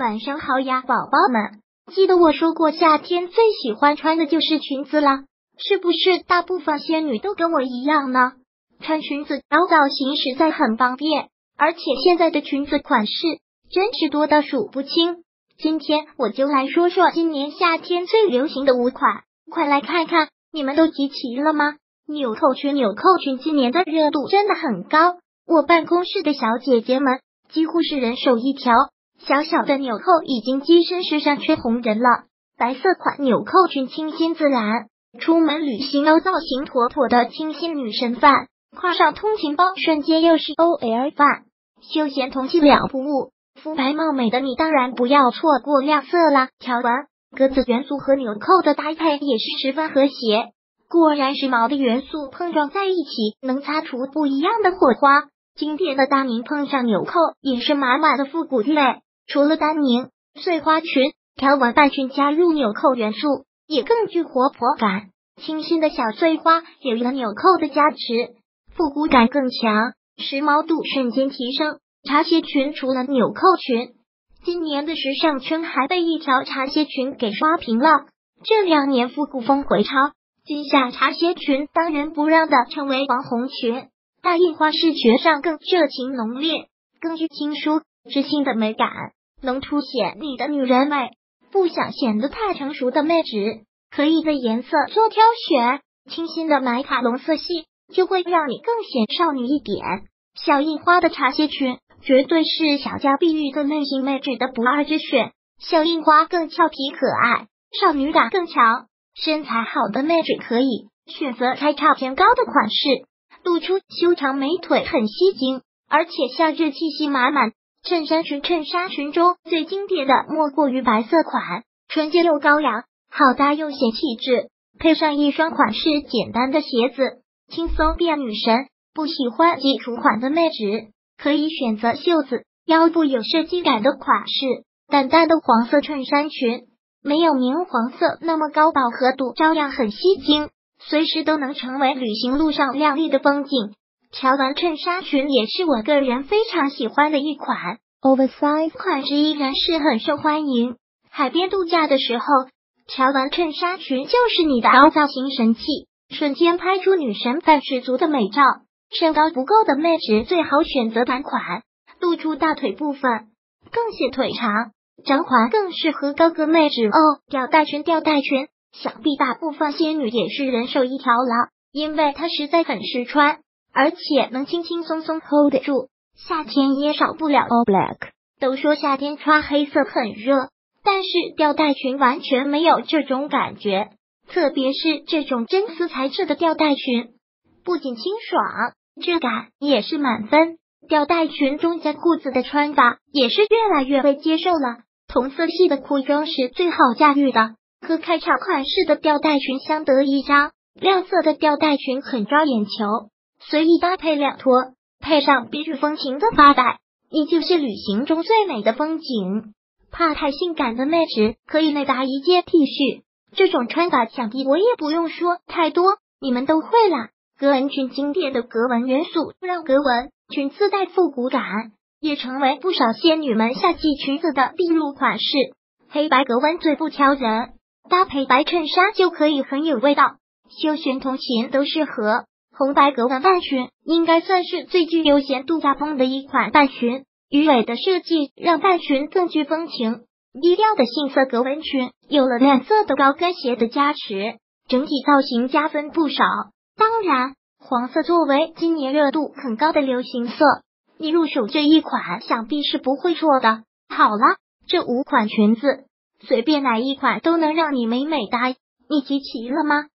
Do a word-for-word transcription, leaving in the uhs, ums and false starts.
晚上好呀，宝宝们！记得我说过夏天最喜欢穿的就是裙子啦，是不是大部分仙女都跟我一样呢？穿裙子搞造型实在很方便，而且现在的裙子款式真是多到数不清。今天我就来说说今年夏天最流行的五款，快来看看，你们都集齐了吗？纽扣裙，纽扣裙今年的热度真的很高，我办公室的小姐姐们几乎是人手一条。小小的纽扣已经跻身时尚圈红人了。白色款纽扣裙清新自然，出门旅行要造型妥妥的清新女神范，挎上通勤包瞬间又是 O L 范，休闲同气两不误。肤白貌美的你当然不要错过亮色啦，条纹、格子元素和纽扣的搭配也是十分和谐，果然时髦的元素碰撞在一起，能擦出不一样的火花。经典的大宁碰上纽扣也是满满的复古味。除了丹宁、碎花裙、条纹半裙加入纽扣元素，也更具活泼感。清新的小碎花有了纽扣的加持，复古感更强，时髦度瞬间提升。茶鞋裙除了纽扣裙，今年的时尚圈还被一条茶鞋裙给刷屏了。这两年复古风回潮，今夏茶鞋裙当仁不让的成为网红裙。大印花视觉上更热情浓烈，更具轻舒知性的美感，能凸显你的女人味。不想显得太成熟的妹纸，可以在颜色做挑选，清新的买卡龙色系就会让你更显少女一点。小印花的茶鞋裙绝对是小家碧玉的类型妹纸的不二之选，小印花更俏皮可爱，少女感更强。身材好的妹纸可以选择开叉偏高的款式，露出修长美腿很吸睛，而且夏日气息满满。衬衫裙，衬衫裙中最经典的莫过于白色款，纯洁又高雅，好搭又显气质，配上一双款式简单的鞋子，轻松变女神。不喜欢基础款的妹纸，可以选择袖子、腰部有设计感的款式。淡淡的黄色衬衫裙，没有明黄色那么高饱和度，照样很吸睛，随时都能成为旅行路上亮丽的风景。条纹衬衫裙也是我个人非常喜欢的一款 ，oversize 款式依然是很受欢迎。海边度假的时候，条纹衬衫裙就是你的高造型神器，瞬间拍出女神范十足的美照。身高不够的妹纸最好选择短款，露出大腿部分，更显腿长。长款更适合高个妹纸哦。吊带裙，吊带裙，想必大部分仙女也是人手一条了，因为它实在很实穿。而且能轻轻松松 hold 得住，夏天也少不了 all black。都说夏天穿黑色很热，但是吊带裙完全没有这种感觉，特别是这种真丝材质的吊带裙，不仅清爽，质感也是满分。吊带裙中加裤子的穿法也是越来越被接受了，同色系的裤装是最好驾驭的，和开叉款式的吊带裙相得益彰。亮色的吊带裙很抓眼球。随意搭配两托，配上别致风情的发带，你就是旅行中最美的风景。怕太性感的妹纸可以内搭一件 T 恤，这种穿法想必我也不用说太多，你们都会啦。格纹裙，经典的格纹元素让格纹裙自带复古感，也成为不少仙女们夏季裙子的必入款式。黑白格纹最不挑人，搭配白衬衫就可以很有味道，休闲通勤都适合。红白格纹半裙应该算是最具悠闲度假风的一款半裙，鱼尾的设计让半裙更具风情。低调的杏色格纹裙有了亮色的高跟鞋的加持，整体造型加分不少。当然，黄色作为今年热度很高的流行色，你入手这一款想必是不会错的。好了，这五款裙子随便哪一款都能让你美美哒，你集齐了吗？